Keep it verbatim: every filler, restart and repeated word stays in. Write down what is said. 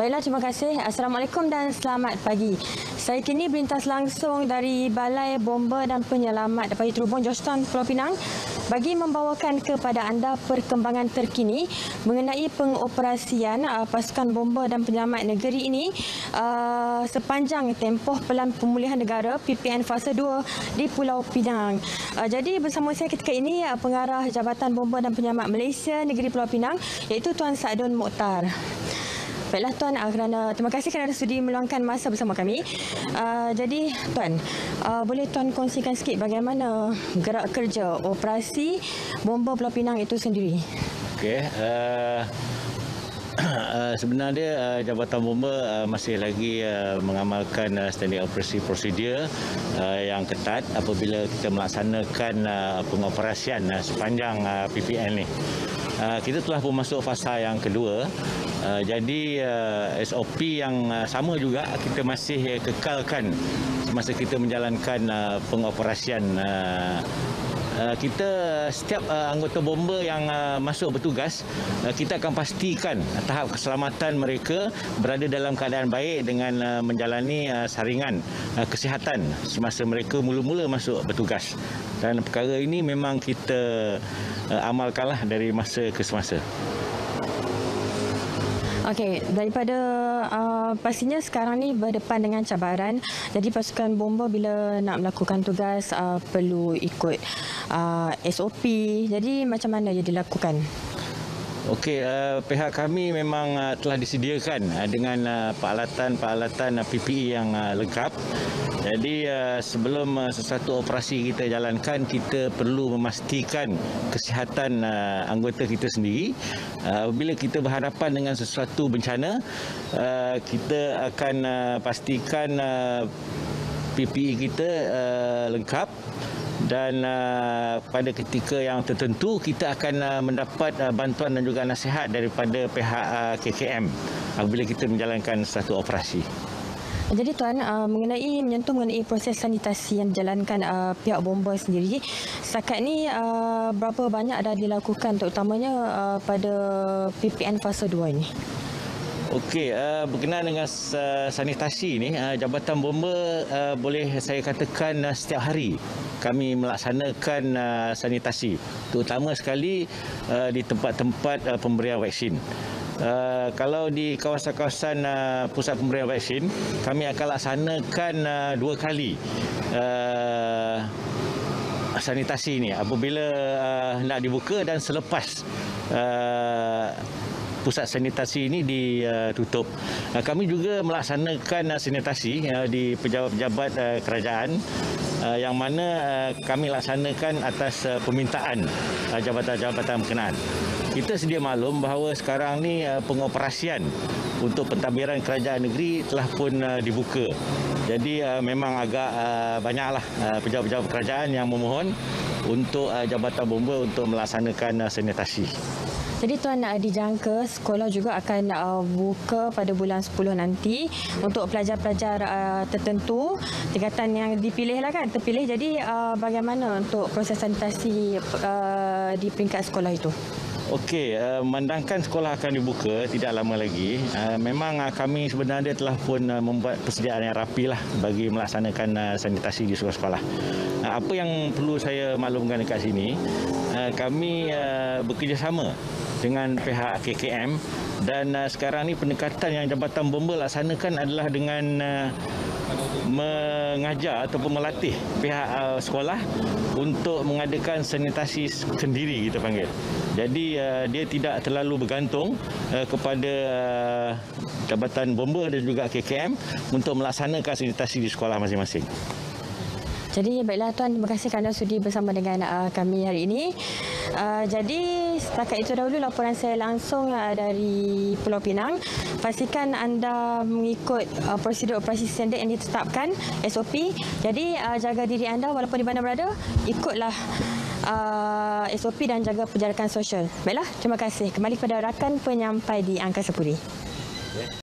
Baiklah, terima kasih. Assalamualaikum dan selamat pagi. Saya kini berintas langsung dari Balai Bomba dan Penyelamat Pagi Terhubung Georgetown, Pulau Pinang bagi membawakan kepada anda perkembangan terkini mengenai pengoperasian uh, pasukan bomba dan penyelamat negeri ini uh, sepanjang tempoh Pelan Pemulihan Negara P P N Fasa dua di Pulau Pinang. Uh, jadi bersama saya ketika ini uh, Pengarah Jabatan Bomba dan Penyelamat Malaysia Negeri Pulau Pinang, iaitu Tuan Saadun Mokhtar. Baiklah Tuan, uh, kerana terima kasih kerana sudi meluangkan masa bersama kami. Uh, jadi Tuan, uh, boleh Tuan kongsikan sikit bagaimana gerak kerja operasi bomba Pulau Pinang itu sendiri? Okey, uh, uh, sebenarnya uh, Jabatan Bomba uh, masih lagi uh, mengamalkan uh, standard operasi prosedur uh, yang ketat apabila kita melaksanakan uh, pengoperasian uh, sepanjang uh, P P N ni. Uh, kita telah pun masuk fasa yang kedua. Uh, jadi uh, S O P yang uh, sama juga kita masih uh, kekalkan semasa kita menjalankan uh, pengoperasian. Uh, uh, kita setiap uh, anggota bomba yang uh, masuk bertugas, uh, kita akan pastikan uh, tahap keselamatan mereka berada dalam keadaan baik dengan uh, menjalani uh, saringan uh, kesihatan semasa mereka mula-mula masuk bertugas. Dan perkara ini memang kita uh, amalkanlah dari masa ke semasa. Okey, daripada uh, pastinya sekarang ni berdepan dengan cabaran. Jadi pasukan bomba bila nak melakukan tugas uh, perlu ikut uh, S O P. Jadi macam mana ia dilakukan? Okey, uh, pihak kami memang uh, telah disediakan uh, dengan uh, peralatan-peralatan uh, P P E yang uh, lengkap. Jadi uh, sebelum uh, sesuatu operasi kita jalankan, kita perlu memastikan kesihatan uh, anggota kita sendiri. Uh, bila kita berhadapan dengan sesuatu bencana, uh, kita akan uh, pastikan uh, P P E kita uh, lengkap. Dan uh, pada ketika yang tertentu kita akan uh, mendapat uh, bantuan dan juga nasihat daripada pihak uh, K K M apabila kita menjalankan satu operasi. Jadi Tuan, uh, mengenai menyentuh mengenai proses sanitasi yang dijalankan uh, pihak bomba sendiri, setakat ni uh, berapa banyak dah dilakukan terutamanya uh, pada P P N Fasa dua ini? Okey, uh, berkenaan dengan uh, sanitasi ni, uh, Jabatan Bomba uh, boleh saya katakan uh, setiap hari kami melaksanakan uh, sanitasi, terutama sekali uh, di tempat-tempat uh, pemberian vaksin. Uh, kalau di kawasan-kawasan uh, pusat pemberian vaksin, kami akan laksanakan uh, dua kali uh, sanitasi ini apabila uh, nak dibuka dan selepas uh, pusat sanitasi ini ditutup. Uh, kami juga melaksanakan uh, sanitasi uh, di pejabat-pejabat uh, kerajaan uh, yang mana uh, kami laksanakan atas uh, permintaan uh, jabatan-jabatan berkenaan. Kita sedia maklum bahawa sekarang ni uh, pengoperasian untuk pentadbiran kerajaan negeri telah pun uh, dibuka. Jadi uh, memang agak uh, banyaklah uh, pejabat-pejabat kerajaan yang memohon untuk uh, Jabatan Bomba untuk melaksanakan uh, sanitasi. Jadi Tuan, uh, dijangka sekolah juga akan uh, buka pada bulan sepuluh nanti untuk pelajar-pelajar uh, tertentu, tingkatan yang dipilih lah kan, terpilih. Jadi uh, bagaimana untuk proses sanitasi uh, di peringkat sekolah itu? Okey, uh, memandangkan sekolah akan dibuka tidak lama lagi, uh, memang uh, kami sebenarnya telah pun uh, membuat persediaan yang rapi lah bagi melaksanakan uh, sanitasi di sekolah-sekolah. Uh, apa yang perlu saya maklumkan dekat sini, uh, kami uh, bekerjasama dengan pihak K K M dan uh, sekarang ni pendekatan yang Jabatan Bomba laksanakan adalah dengan uh, mengajar ataupun melatih pihak uh, sekolah untuk mengadakan sanitasi sendiri, kita panggil. Jadi uh, dia tidak terlalu bergantung uh, kepada uh, Jabatan Bomba dan juga K K M untuk melaksanakan sanitasi di sekolah masing-masing. Jadi baiklah Tuan, terima kasih kerana sudi bersama dengan uh, kami hari ini. Uh, jadi setakat itu dahulu laporan saya langsung uh, dari Pulau Pinang. Pastikan anda mengikut uh, prosedur operasi standard yang ditetapkan, S O P. Jadi uh, jaga diri anda walaupun di mana berada, ikutlah uh, S O P dan jaga penjarakan sosial. Baiklah, terima kasih. Kembali kepada rakan penyampai di Angkasa Puri.